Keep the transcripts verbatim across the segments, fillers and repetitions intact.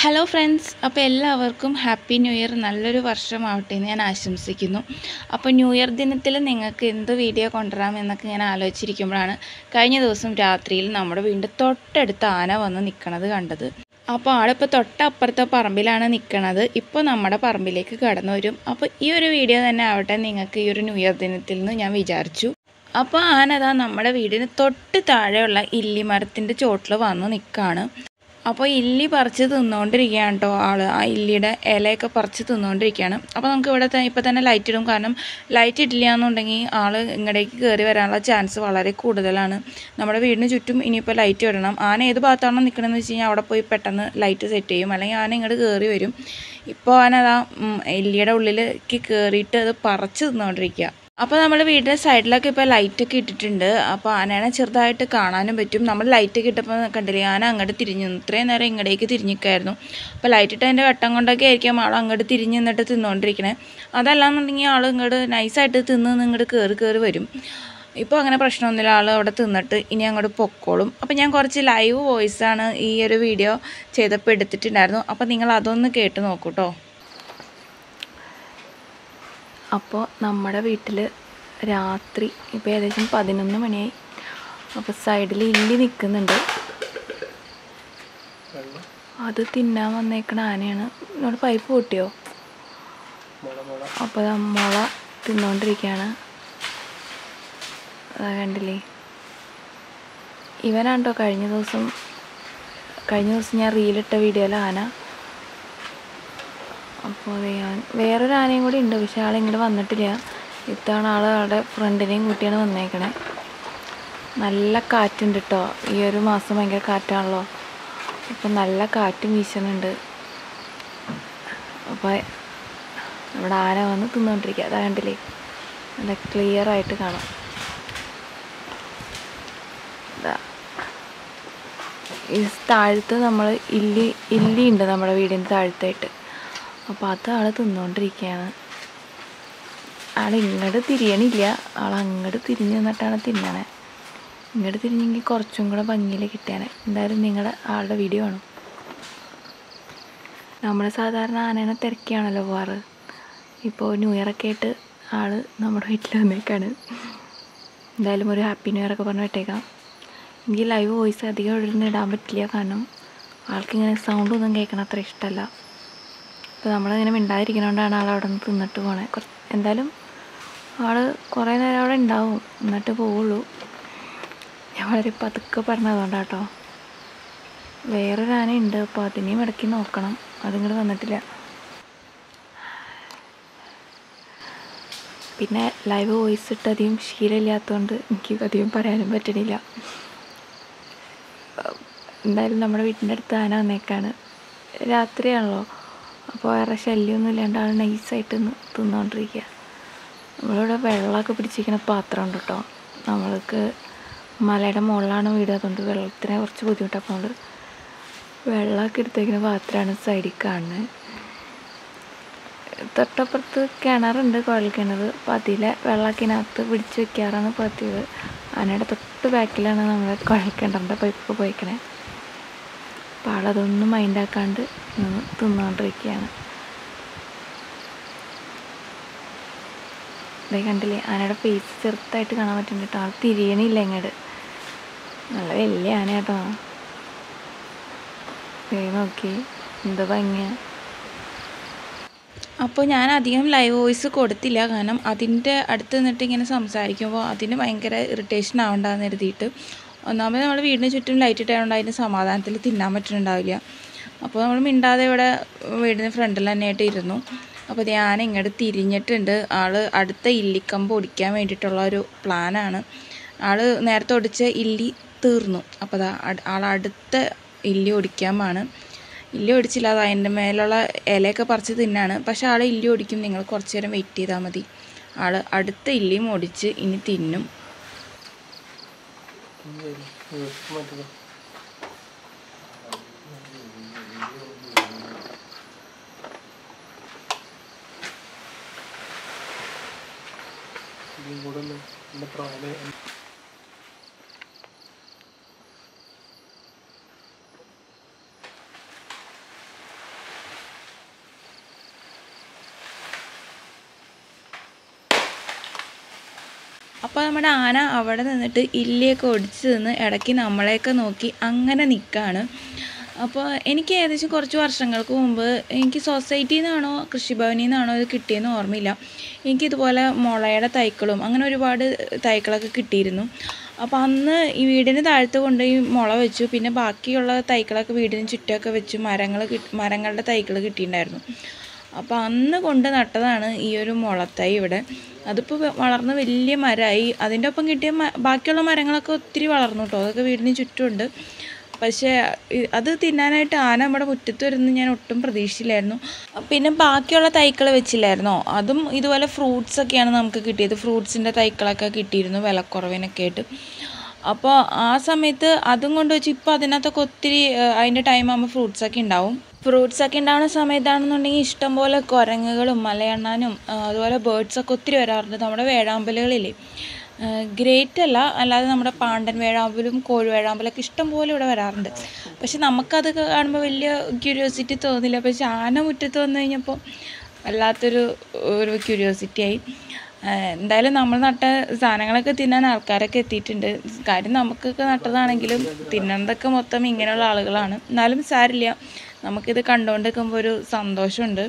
Hello friends, അപ്പോൾ എല്ലാവർക്കും happy new year. നല്ലൊരു വർഷമാവട്ടെ എന്ന് ഞാൻ ആശംസിക്കുന്നു. അപ്പോൾ ന്യൂ ഇയർ ദിനത്തിൽ നിങ്ങൾക്ക് എന്ത് വീഡിയോ കൊണ്ടുവരാം എന്നൊക്കെ ഞാൻ ആലോചിച്ചിരിക്കുമ്പോഴാണ് കഴിഞ്ഞ ദിവസം രാത്രിയിൽ നമ്മുടെ വീടിൻ്റെ തൊട്ടടുത്ത് ആന വന്ന് നിൽക്കുന്നത് കണ്ടത്. അപ്പോൾ ആളിപ്പോൾ തൊട്ടപ്പുറത്തെ പറമ്പിലാണ് നിൽക്കുന്നത്. ഇപ്പോൾ നമ്മുടെ പറമ്പിലേക്ക് കടന്നു വരും. അപ്പോൾ ഈ ഒരു വീഡിയോ തന്നെ ആവട്ടെ നിങ്ങൾക്ക് ഈ ഒരു ന്യൂ ഇയർ ദിനത്തിൽ നിന്ന് ഞാൻ വിചാരിച്ചു. അപ്പോൾ ആനതാ നമ്മുടെ വീടിന് തൊട്ട് താഴെയുള്ള ഇല്ലിമരത്തിൻ്റെ ചോട്ടിൽ വന്ന് നിൽക്കുകയാണ്. അപ്പോൾ ഇല്ലി പറിച്ച് തിന്നുകൊണ്ടിരിക്കുകയാണ് കേട്ടോ ആൾ. ആ ഇല്ലിയുടെ ഇലയൊക്കെ പറിച്ച് തിന്നുകൊണ്ടിരിക്കുകയാണ്. അപ്പോൾ നമുക്ക് ഇവിടെ ഇപ്പോൾ തന്നെ ലൈറ്റ് ഇടും. കാരണം ലൈറ്റ് ഇട്ടില്ല എന്നുണ്ടെങ്കിൽ ആൾ ഇങ്ങടേക്ക് കയറി വരാനുള്ള ചാൻസ് വളരെ കൂടുതലാണ്. നമ്മുടെ വീടിന് ചുറ്റും ഇനിയിപ്പോൾ ലൈറ്റ് ഇടണം. ആന ഏത് ഭാഗത്താണോ നിൽക്കണമെന്ന് വെച്ച് കഴിഞ്ഞാൽ അവിടെ പോയി പെട്ടെന്ന് ലൈറ്റ് സെറ്റ് ചെയ്യും, അല്ലെങ്കിൽ ആന ഇങ്ങോട്ട് കയറി വരും. ഇപ്പോൾ ആന അതാ ഇല്ലിയുടെ ഉള്ളിലേക്ക് കയറിയിട്ട് അത് പറിച്ച് തിന്നുകൊണ്ടിരിക്കുക. അപ്പോൾ നമ്മൾ വീടിൻ്റെ സൈഡിലൊക്കെ ഇപ്പോൾ ലൈറ്റൊക്കെ ഇട്ടിട്ടുണ്ട്. അപ്പോൾ ആനേനെ ചെറുതായിട്ട് കാണാനും പറ്റും. നമ്മൾ ലൈറ്റൊക്കെ ഇട്ടപ്പോൾ കണ്ടില്ലേ, ആന അങ്ങോട്ട് തിരിഞ്ഞു നിന്നു. ഇത്രയും നേരം ഇങ്ങടേക്ക് തിരിഞ്ഞിരിക്കുമായിരുന്നു. അപ്പോൾ ലൈറ്റ് ഇട്ടതിൻ്റെ വെട്ടം കൊണ്ടൊക്കെ ആയിരിക്കും ആൾ അങ്ങോട്ട് തിരിഞ്ഞ് നിന്നിട്ട് തിന്നുകൊണ്ടിരിക്കണേ. അതല്ലാന്നുണ്ടെങ്കിൽ ആൾ ഇങ്ങോട്ട് നൈസായിട്ട് തിന്ന് ഇങ്ങോട്ട് കയറി കയറി വരും. ഇപ്പോൾ അങ്ങനെ പ്രശ്നമൊന്നുമില്ല, ആൾ അവിടെ തിന്നിട്ട് ഇനി അങ്ങോട്ട് പൊക്കോളും. അപ്പോൾ ഞാൻ കുറച്ച് ലൈവ് വോയിസാണ് ഈ ഒരു വീഡിയോ ചെയ്തപ്പോൾ എടുത്തിട്ടുണ്ടായിരുന്നു. അപ്പോൾ നിങ്ങൾ അതൊന്ന് കേട്ട് നോക്കൂ കേട്ടോ. അപ്പോൾ നമ്മുടെ വീട്ടിൽ രാത്രി ഇപ്പോൾ ഏകദേശം പതിനൊന്ന് മണിയായി. അപ്പോൾ സൈഡിൽ ഇല്ലി നിൽക്കുന്നുണ്ട്. അത് തിന്നാൻ വന്നേക്കണ ആനയാണ്. നമ്മുടെ പൈപ്പ് പൊട്ടിയോ? അപ്പോൾ മുള തിന്നുകൊണ്ടിരിക്കുകയാണ്. അതാ കണ്ടില്ലേ, ഇവനാണ്ടോ കഴിഞ്ഞ ദിവസം കഴിഞ്ഞ ദിവസം ഞാൻ റീലിട്ട വീഡിയോയിലെ ആന. അപ്പോൾ ഞാൻ വേറൊരു ആനയും കൂടി ഉണ്ട്, പക്ഷെ ആളിങ്ങോട്ട് വന്നിട്ടില്ല. ഇത്തവണ ആൾ ആളുടെ ഫ്രണ്ടിനെയും കൂട്ടിയാണ് വന്നേക്കണേ. നല്ല കാറ്റുണ്ട് കേട്ടോ, ഈ ഒരു മാസം ഭയങ്കര കാറ്റാണല്ലോ. അപ്പം നല്ല കാറ്റും വീശുന്നുണ്ട്. അപ്പോൾ ഇവിടെ ആന വന്ന് തിന്നുകൊണ്ടിരിക്കുക. അതാ കണ്ടില്ലേ, നല്ല ക്ലിയർ ആയിട്ട് കാണാം. ഇതാ ഈ താഴത്ത് നമ്മൾ ഇല്ലി ഇല്ലി ഉണ്ട് നമ്മുടെ വീടിൻ്റെ താഴത്തായിട്ട്. അപ്പോൾ അത് ആൾ തിന്നുകൊണ്ടിരിക്കുകയാണ്. ആൾ ഇങ്ങോട്ട് തിരിയണില്ല, ആൾ അങ്ങോട്ട് തിരിഞ്ഞ് നിന്നിട്ടാണ് തിന്നണേ. ഇങ്ങോട്ട് തിരിഞ്ഞെങ്കിൽ കുറച്ചും കൂടെ ഭംഗിയിൽ കിട്ടിയാനെ. എന്തായാലും നിങ്ങളുടെ ആളുടെ വീഡിയോ ആണ്. നമ്മൾ സാധാരണ ആനേനെ തിരക്കിയാണല്ലോ പോവാറ്. ഇപ്പോൾ ന്യൂ ഇയറൊക്കെ ആയിട്ട് ആൾ നമ്മുടെ വീട്ടിൽ വന്നേക്കാണ്. എന്തായാലും ഒരു ഹാപ്പി ന്യൂ ഇയറൊക്കെ പറഞ്ഞ് വിട്ടേക്കാം. എനിക്ക് ലൈവ് വോയിസ് അധികം ഇവിടെ ഇടാൻ പറ്റില്ല, കാരണം ആൾക്കിങ്ങനെ സൗണ്ടൊന്നും കേൾക്കണം അത്ര ഇഷ്ടമല്ല. അപ്പോൾ നമ്മളിങ്ങനെ മിണ്ടാതിരിക്കുന്നതുകൊണ്ടാണ് ആൾ അവിടെ നിന്ന് തിന്നിട്ട് പോണേ. കുറച്ച് എന്തായാലും ആൾ കുറേ നേരം അവിടെ ഉണ്ടാവും, എന്നിട്ട് പോവുള്ളൂ. ഞാൻ വളരെ പതുക്കെ പറഞ്ഞതുകൊണ്ടാണ് കേട്ടോ. വേറൊരു ആനയുണ്ട്, അപ്പോൾ അതിനെയും ഇടയ്ക്ക് നോക്കണം. അതിങ്ങോട്ട് വന്നിട്ടില്ല. പിന്നെ ലൈവ് വോയിസ് ഇട്ട് അധികം ശീലമില്ലാത്തതുകൊണ്ട് എനിക്ക് അധികം പറയാനും പറ്റണില്ല. എന്തായാലും നമ്മുടെ വീട്ടിൻ്റെ അടുത്ത് ആന വന്നേക്കാണ്. രാത്രിയാണല്ലോ, അപ്പോൾ വേറെ ശല്യമൊന്നും ഇല്ലാണ്ട് ആൾ നൈസായിട്ട് തിന്നുകൊണ്ടിരിക്കുക. നമ്മളിവിടെ വെള്ളമൊക്കെ പിടിച്ചിരിക്കുന്ന പാത്രമുണ്ട് കേട്ടോ. നമ്മൾക്ക് മലയുടെ മുകളിലാണ് വീട്, അതുകൊണ്ട് വെള്ളത്തിന് കുറച്ച് ബുദ്ധിമുട്ടാണ്. അപ്പോൾ നമ്മൾ വെള്ളമൊക്കെ എടുത്തേക്കുന്ന പാത്രമാണ് സൈഡിൽ കാണുന്നത്. തൊട്ടപ്പുറത്ത് കിണറുണ്ട്, കുഴൽ കിണർ. അപ്പോൾ അതിലെ വെള്ളത്തിനകത്ത് പിടിച്ച് വെക്കാറാണ് പതിവ്. ആനയുടെ തൊട്ട് ബാക്കിലാണ് നമ്മുടെ കുഴൽ കിണറിൻ്റെ പൈപ്പ് പോയിക്കണേ. അപ്പോൾ ആളതൊന്നും മൈൻഡാക്കാണ്ട് നിന്ന് തിന്നുകൊണ്ടിരിക്കുകയാണ്. ഇതേ കണ്ടില്ലേ, ആനയുടെ ഫേസ് ചെറുതായിട്ട് കാണാൻ പറ്റുന്നുണ്ട് കേട്ടോ. ആൾ തിരിയണില്ല ഇങ്ങോട്ട്. നല്ല വലിയ ആന കേട്ടോ. ദേ നോക്കി എന്താ ഭംഗിയ. അപ്പോൾ ഞാൻ അധികം ലൈവ് വോയിസ് കൊടുത്തില്ല, കാരണം അതിൻ്റെ അടുത്ത് നിന്നിട്ട് ഇങ്ങനെ സംസാരിക്കുമ്പോൾ അതിന് ഭയങ്കര ഇറിറ്റേഷൻ ആവണ്ടെന്ന് കരുതിയിട്ട്. ഒന്നാമത് നമ്മൾ വീടിന് ചുറ്റും ലൈറ്റ് ഇട്ടായതുകൊണ്ട് അതിന് സമാധാനത്തിൽ തിന്നാൻ പറ്റുന്നുണ്ടാവില്ല. അപ്പോൾ നമ്മൾ മിണ്ടാതെ ഇവിടെ വീടിന് ഫ്രണ്ടിൽ തന്നെയായിട്ട് ഇരുന്നു. അപ്പോൾ ഞാൻ ഇങ്ങോട്ട് തിരിഞ്ഞിട്ടുണ്ട്. ആൾ അടുത്ത ഇല്ലിക്കമ്പ് ഒടിക്കാൻ വേണ്ടിയിട്ടുള്ള ഒരു പ്ലാനാണ്. ആൾ നേരത്തെ ഒടിച്ച ഇല്ലി തീർന്നു. അപ്പോൾ അതാ ആൾ അടുത്ത ഇല്ലി ഒടിക്കാമാണ്. ഇല്ലി ഒടിച്ചില്ല, അത് അതിൻ്റെ മേലുള്ള ഇലയൊക്കെ പറിച്ച് തിന്നാണ്. പക്ഷേ ആൾ ഇല്ലി ഒടിക്കും, നിങ്ങൾ കുറച്ച് നേരം വെയിറ്റ് ചെയ്താൽ മതി. ആൾ അടുത്ത ഇല്ലിയും ഒടിച്ച് ഇനി തിന്നും. അപ്പോൾ നമ്മുടെ ആന അവിടെ നിന്നിട്ട് ഇല്ലിയൊക്കെ ഒടിച്ച് നിന്ന് ഇടയ്ക്ക് നമ്മളെയൊക്കെ നോക്കി അങ്ങനെ നിൽക്കുകയാണ്. അപ്പോൾ എനിക്ക് ഏകദേശം കുറച്ച് വർഷങ്ങൾക്ക് മുമ്പ് എനിക്ക് സൊസൈറ്റിയിൽ നിന്നാണോ കൃഷിഭവനിൽ നിന്നാണോ ഇത് കിട്ടിയെന്ന് ഓർമ്മയില്ല. എനിക്കിതുപോലെ മുളയുടെ തൈക്കളും അങ്ങനെ ഒരുപാട് തൈക്കളൊക്കെ കിട്ടിയിരുന്നു. അപ്പോൾ അന്ന് ഈ വീടിന് താഴത്ത് കൊണ്ടുപോയി മുള വെച്ചു. പിന്നെ ബാക്കിയുള്ള തൈക്കളൊക്കെ വീടിന് ചുറ്റുമൊക്കെ വെച്ചു മരങ്ങൾ മരങ്ങളുടെ തൈകൾ കിട്ടിയിട്ടുണ്ടായിരുന്നു. അപ്പോൾ അന്ന് കൊണ്ട് നട്ടതാണ് ഈ ഒരു മുളത്തൈ ഇവിടെ. അതിപ്പോൾ വളർന്ന് വലിയ മരമായി. അതിൻ്റെ ഒപ്പം കിട്ടിയ ബാക്കിയുള്ള മരങ്ങളൊക്കെ ഒത്തിരി വളർന്നു കേട്ടോ. അതൊക്കെ വീടിന് ചുറ്റുമുണ്ട്. പക്ഷേ അത് തിന്നാനായിട്ട് ആന നമ്മുടെ മുറ്റത്ത് വരുന്നത് ഞാൻ ഒട്ടും പ്രതീക്ഷിച്ചില്ലായിരുന്നു. പിന്നെ ബാക്കിയുള്ള തൈക്കൾ വെച്ചില്ലായിരുന്നോ, അതും ഇതുപോലെ ഫ്രൂട്ട്സൊക്കെയാണ് നമുക്ക് കിട്ടിയത്. ഫ്രൂട്ട്സിൻ്റെ തൈക്കളൊക്കെ കിട്ടിയിരുന്നു വിലക്കുറവിനൊക്കെ ആയിട്ട്. അപ്പോൾ ആ സമയത്ത് അതും കൊണ്ട് വെച്ച് ഇപ്പോൾ അതിനകത്തൊക്കെ ഒത്തിരി അതിൻ്റെ ടൈം ആകുമ്പോൾ ഫ്രൂട്ട്സൊക്കെ ഉണ്ടാവും. ഫ്രൂട്ട്സൊക്കെ ഉണ്ടാകുന്ന സമയത്താണെന്നുണ്ടെങ്കിൽ ഇഷ്ടംപോലെ കുരങ്ങുകളും മലയണ്ണാനും അതുപോലെ ബേർഡ്സൊക്കെ ഒത്തിരി വരാറുണ്ട്. നമ്മുടെ വേഴാമ്പലുകളില്ലേ, ഗ്രേറ്റ് അല്ല, അല്ലാതെ നമ്മുടെ പാണ്ടൻ വേഴാമ്പലും കോഴി വേഴാമ്പലൊക്കെ ഇഷ്ടം പോലെ ഇവിടെ വരാറുണ്ട്. പക്ഷെ നമുക്കത് കാണുമ്പോൾ വലിയ ക്യൂരിയോസിറ്റി തോന്നില്ല. പക്ഷെ ആന മുറ്റത്ത് വന്നു കഴിഞ്ഞപ്പോൾ വല്ലാത്തൊരു ഒരു ക്യൂരിയോസിറ്റി ആയി. എന്തായാലും നമ്മൾ നട്ട സാധനങ്ങളൊക്കെ തിന്നാൻ ആൾക്കാരൊക്കെ എത്തിയിട്ടുണ്ട്. കാര്യം നമുക്കൊക്കെ നട്ടതാണെങ്കിലും തിന്നണതൊക്കെ മൊത്തം ഇങ്ങനെയുള്ള ആളുകളാണ്. എന്നാലും സാരില്ല, നമുക്കിത് കണ്ടുകൊണ്ട് നിൽക്കുമ്പോൾ ഒരു സന്തോഷമുണ്ട്.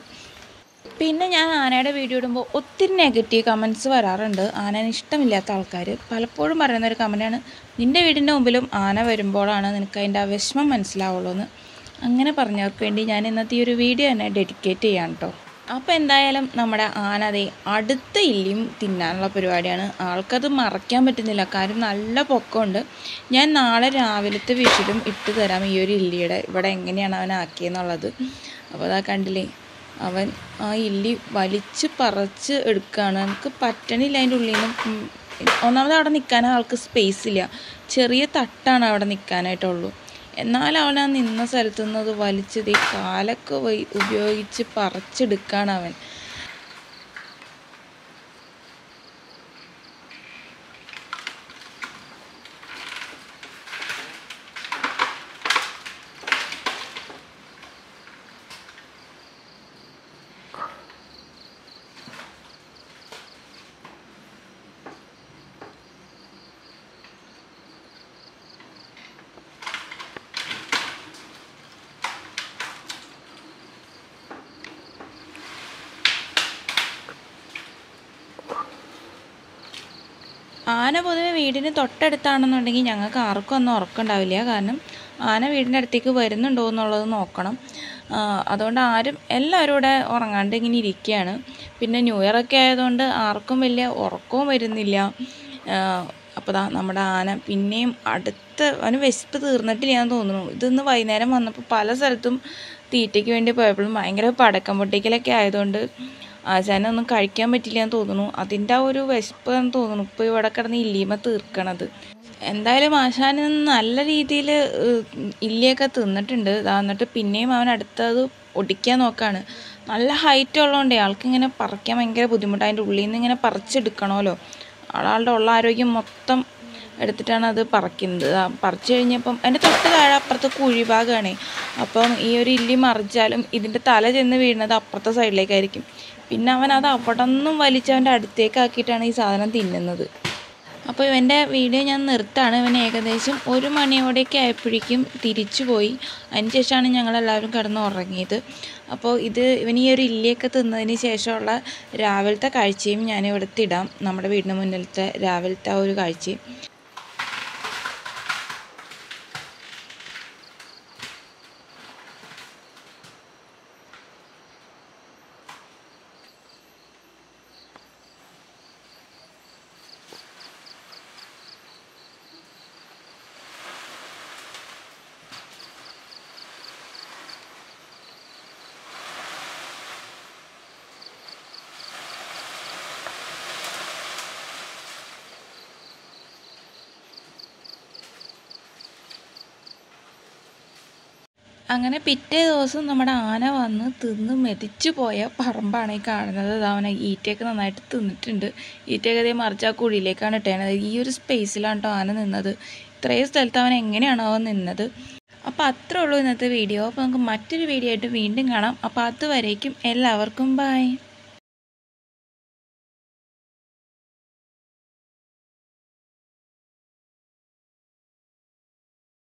പിന്നെ ഞാൻ ആനയുടെ വീഡിയോ ഇടുമ്പോൾ ഒത്തിരി നെഗറ്റീവ് കമൻറ്റ്സ് വരാറുണ്ട്. ആനേനെ ഇഷ്ടമില്ലാത്ത ആൾക്കാർ പലപ്പോഴും പറയുന്നൊരു കമൻറ്റാണ്, നിൻ്റെ വീടിൻ്റെ മുമ്പിലും ആന വരുമ്പോഴാണ് നിനക്ക് അതിൻ്റെ ആ വിഷമം മനസ്സിലാവുള്ളൂ എന്ന്. അങ്ങനെ പറഞ്ഞവർക്ക് വേണ്ടി ഞാൻ ഇന്നത്തെ ഈ ഒരു വീഡിയോ തന്നെ ഡെഡിക്കേറ്റ് ചെയ്യാം കേട്ടോ. അപ്പോൾ എന്തായാലും നമ്മുടെ ആന അതേ അടുത്ത ഇല്ലിയും തിന്നാനുള്ള പരിപാടിയാണ്. ആൾക്കത് മറയ്ക്കാൻ പറ്റുന്നില്ല, കാര്യം നല്ല പൊക്കമുണ്ട്. ഞാൻ നാളെ രാവിലത്തെ വിഷുവിലും ഇട്ട് തരാം ഈ ഒരു ഇല്ലിയുടെ ഇവിടെ എങ്ങനെയാണ് അവൻ ആക്കിയെന്നുള്ളത്. അപ്പോൾ അതാ കണ്ടില്ലേ, അവൻ ആ ഇല്ലി വലിച്ച് പറിച്ച് എടുക്കുകയാണ്. നമുക്ക് പറ്റണില്ല അതിൻ്റെ ഉള്ളിൽ നിന്ന്. ഒന്നാമത് അവിടെ നിൽക്കാൻ ആൾക്ക് സ്പേസ് ഇല്ല, ചെറിയ തട്ടാണ് അവിടെ നിൽക്കാനായിട്ടുള്ളൂ. എന്നാൽ അവൻ ആ നിന്ന സ്ഥലത്തു നിന്ന് അത് വലിച്ചത് ഈ കാലൊക്കെ ഉപയോഗിച്ച് പറിച്ചെടുക്കുകയാണ് അവൻ. ആന പൊതുവെ വീടിന് തൊട്ടടുത്താണെന്നുണ്ടെങ്കിൽ ഞങ്ങൾക്ക് ആർക്കും ഒന്നും ഉറക്കമുണ്ടാവില്ല. കാരണം ആന വീടിൻ്റെ അടുത്തേക്ക് വരുന്നുണ്ടോ എന്നുള്ളത് നോക്കണം. അതുകൊണ്ട് ആരും എല്ലാവരും ഇവിടെ ഉറങ്ങാണ്ട് ഇങ്ങനെ ഇരിക്കുകയാണ്. പിന്നെ ന്യൂ ഇയർ ഒക്കെ ആയതുകൊണ്ട് ആർക്കും വലിയ ഉറക്കവും വരുന്നില്ല. അപ്പോൾ ദാ നമ്മുടെ ആന പിന്നെയും അടുത്ത അവന് വിശപ്പ് തീർന്നിട്ടില്ല എന്ന് തോന്നുന്നു. ഇതൊന്ന് വൈകുന്നേരം വന്നപ്പോൾ പല സ്ഥലത്തും തീറ്റയ്ക്ക് വേണ്ടി പോയപ്പോഴും ഭയങ്കര പടക്കം പൊട്ടിക്കലൊക്കെ ആയതുകൊണ്ട് ആശാനൊന്നും കഴിക്കാൻ പറ്റില്ല എന്ന് തോന്നുന്നു. അതിൻ്റെ ആ ഒരു വിശപ്പ് എന്ന് തോന്നുന്നു ഇപ്പോൾ ഇവിടെ കിടന്ന് ഇല്ലിമ തീർക്കണത്. എന്തായാലും ആശാൻ നല്ല രീതിയിൽ ഇല്ലിയൊക്കെ തിന്നിട്ടുണ്ട്. എന്നിട്ട് പിന്നെയും അവൻ അടുത്തത് ഒടിക്കാൻ നോക്കുകയാണ്. നല്ല ഹൈറ്റ് ഉള്ളതുകൊണ്ടേ ആൾക്കിങ്ങനെ പറിക്കാൻ ഭയങ്കര ബുദ്ധിമുട്ടാണ്. അതിൻ്റെ ഉള്ളിൽ നിന്ന് ഇങ്ങനെ പറിച്ചെടുക്കണമല്ലോ. ആളുടെ ഉള്ള ആരോഗ്യം മൊത്തം എടുത്തിട്ടാണ് അത് പറിക്കുന്നത്. പറിച്ചു കഴിഞ്ഞപ്പം എൻ്റെ തൊട്ട് താഴെ അപ്പുറത്തെ കുഴിഭാഗമാണ്. അപ്പം ഈ ഒരു ഇല്ലി മറിച്ചാലും ഇതിൻ്റെ തല ചെന്ന് വീഴുന്നത് അപ്പുറത്തെ സൈഡിലേക്കായിരിക്കും. പിന്നെ അവൻ അത് അവിടെ നിന്നും വലിച്ച് അവൻ്റെ അടുത്തേക്കാക്കിയിട്ടാണ് ഈ സാധനം തിന്നുന്നത്. അപ്പോൾ ഇവൻ്റെ വീഡിയോ ഞാൻ നിർത്താണ്. ഇവൻ ഏകദേശം ഒരു മണിയോടെയൊക്കെ ആയപ്പോഴേക്കും തിരിച്ചു പോയി. അതിന് ശേഷമാണ് ഞങ്ങളെല്ലാവരും കിടന്ന് ഉറങ്ങിയത്. അപ്പോൾ ഇത് ഇവൻ ഈ ഒരു ഇല്ലിയൊക്കെ തിന്നതിന് ശേഷമുള്ള രാവിലത്തെ കാഴ്ചയും ഞാൻ ഇവിടുത്തെ ഇടാം, നമ്മുടെ വീടിന് മുന്നിലത്തെ രാവിലത്തെ ആ ഒരു കാഴ്ചയും. അങ്ങനെ പിറ്റേ ദിവസം നമ്മുടെ ആന വന്ന് തിന്ന് മെതിച്ചു പോയ പറമ്പാണ് ഈ കാണുന്നത്. അത് അവനെ ഈറ്റയൊക്കെ നന്നായിട്ട് തിന്നിട്ടുണ്ട്. ഈറ്റയൊക്കെ അതേ മറിച്ച് ആ കുഴിയിലേക്കാണ് ഇട്ടേണത്. ഈ ഒരു സ്പേസിലാണ് കേട്ടോ ആന നിന്നത്. ഇത്രയും സ്ഥലത്ത് അവൻ എങ്ങനെയാണോ അവൻ നിന്നത്. അപ്പോൾ അത്രേ ഉള്ളൂ ഇന്നത്തെ വീഡിയോ. അപ്പോൾ നമുക്ക് മറ്റൊരു വീഡിയോ ആയിട്ട് വീണ്ടും കാണാം. അപ്പോൾ അതുവരേക്കും എല്ലാവർക്കും ബൈ.